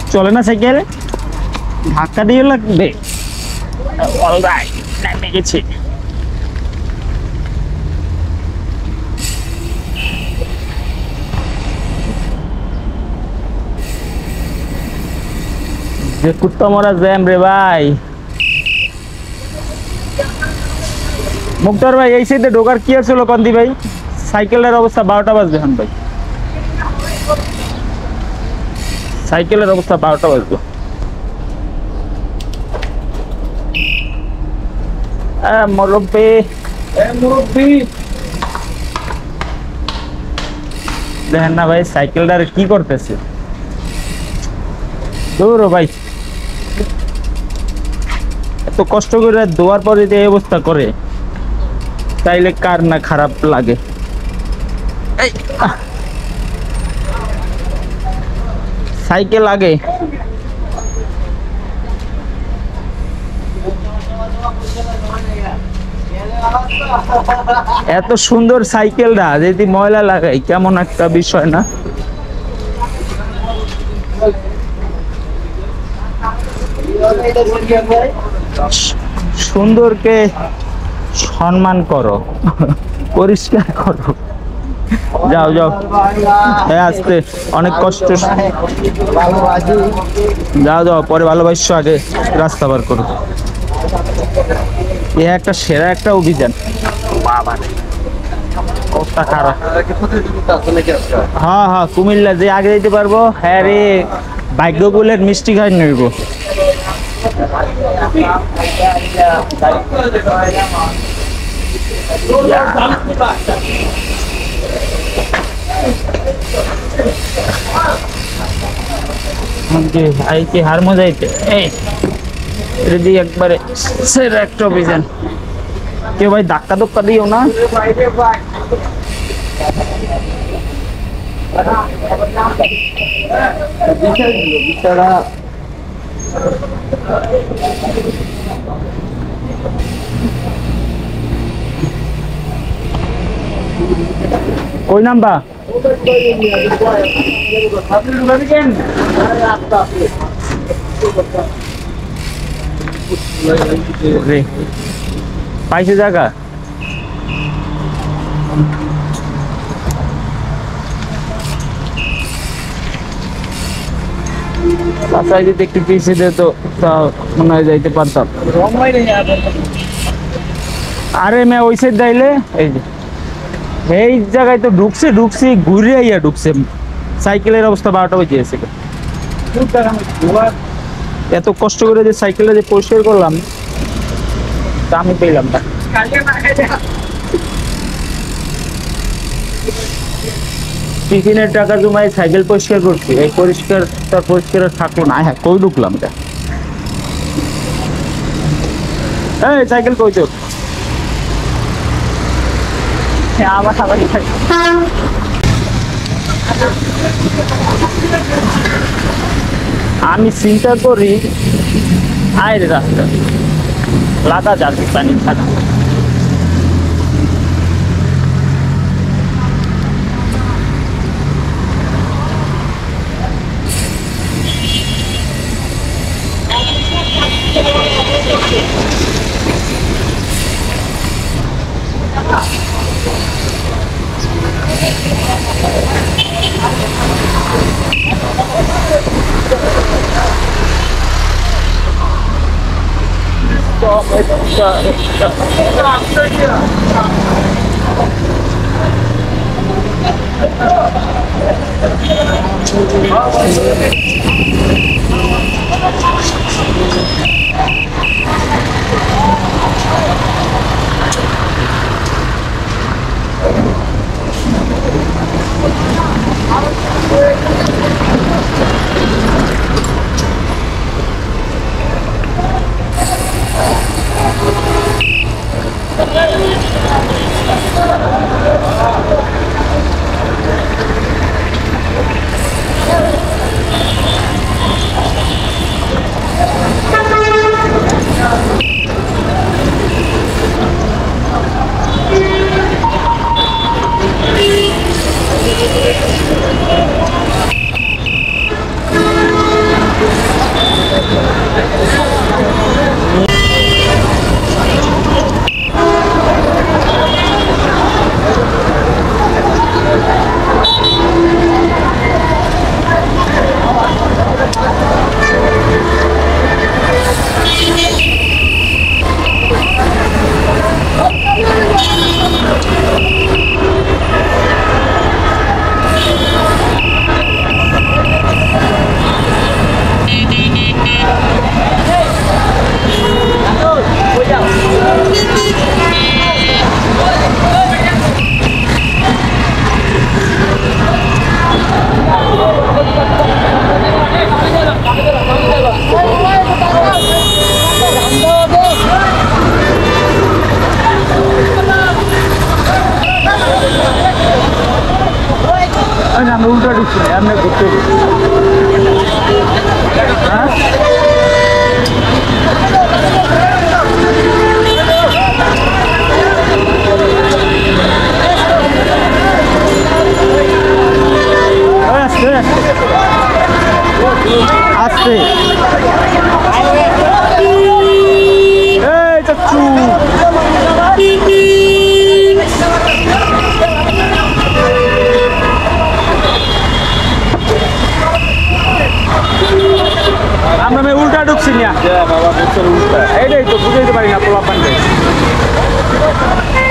চলে না সাইকেল, ধাক্কা দিয়ে লাগবে। অলরাইট, নেমে গেছি। যে কুত্তা মরা জ্যাম রে ভাই। মুক্তার ভাই এই সাইডে ঢোকার কি আছে কান্দি ভাই? সাইকেলের অবস্থা 12টা বাজবে এখন ভাই, সাইকেলের অবস্থা 12টা বাজবে। মুরব্বি দেখেন না ভাই সাইকেলটার কি করতেছে। দৌড়ো ভাই, এত কষ্ট করে ধোয়ার পরে যে অবস্থা করে, তাইলে কার না খারাপ লাগে। সাইকেল আগে এত সুন্দর সাইকেলটা যদি ময়লা লাগাই কেমন একটা বিষয় না? সুন্দরকে সম্মান করো, পরিষ্কার করো। যাও যাও, হ্যাঁ আসতে অনেক কষ্ট। যাও যাও, পরে ভালোবাসো, আগে রাস্তা পার করো। এ একটা সেরা একটা অভিযান। কতটা খারাপ। হ্যাঁ হ্যাঁ, কুমিল্লা যে আগে যেতে পারবো। হ্যাঁ রে, ভাগ্যকুলের মিষ্টি খাই নেব। হার মজাইতে এই একবারে সেরা একটা অভিযান। কেউ ভাই ধাক্কা ধক্কা দিও না। কই নাম্বা পাইছে জায়গা? বাসায় যদি একটু পিছিয়ে দিত তা মনে হয় যাইতে পারতাম। আরে মে ওই সাইড দাইলে এই জায়গায় তো ঢুকছি ঘুরে আইয়া ঢুকছে। সাইকেলের অবস্থা 12টা বেজে গেছে। এত কষ্ট করে যে সাইকেলটা যে পরিষ্কার করলাম তা আমি পেলাম না। টিফিনের টাকা জমাই সাইকেল পরিষ্কার করছি, এই পরিষ্কার থাকলো না। হ্যাঁ, কই ঢুকলাম এটা? এই সাইকেল কই তো? আমি চিন্তা করি আয়ের রাস্তা লাগা যাচ্ছে পানি ছাড়া। আস্তে। এই চাচ্চু আমরা মেয়ে উল্টা ঢুকছি না, এইটাই তো বুঝাইতে পারি না পোলা পান্ডে।